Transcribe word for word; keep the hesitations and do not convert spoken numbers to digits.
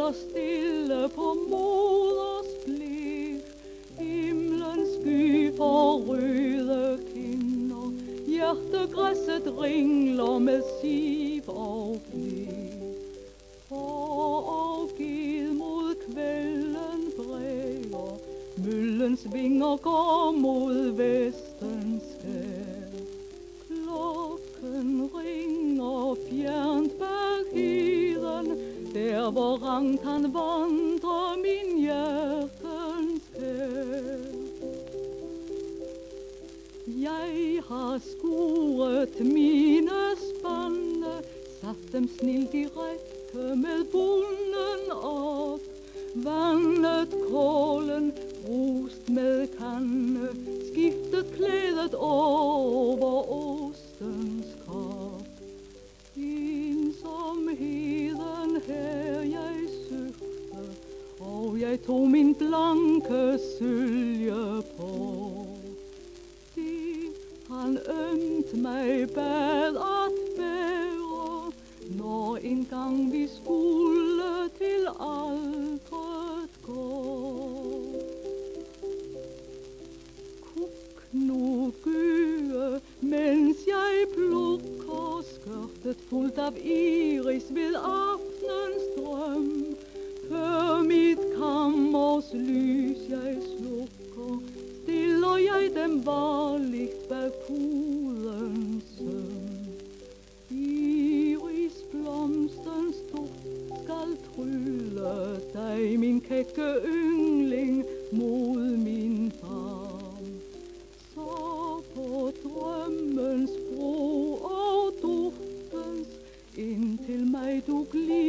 ligger stille på moders blik. Himlens sky for røde kinder, hjertegræsset ringler med siv og blik. Forgivet mod kvelden bræger, møllens vinger går mod vestens skær. Klokken ringer fjernt bag heden, der hvor rangt han vandrer min hjertens kær. Jeg har skuret mine spande, sat dem snilt i række med bunden op, vandet kålen, rust med kande, skiftet klædet over ostens krop. Ensomheden her jeg søgte, og jeg tog min blanke sølje på. Det han ømt mig bad at bære, når engang vi skulle til aldret gå. Kuk nu gøe, mens jeg plukker skørtet fuldt af iris ved aftenens drøm. Før mit kammers lys jeg slukker, stiller jeg dem varligt bag pudens søm. Irisblomstens duft skal trylle dig, min kække yngling, mod min favn. Så på drømmens bro og duftens, indtil mig du glider.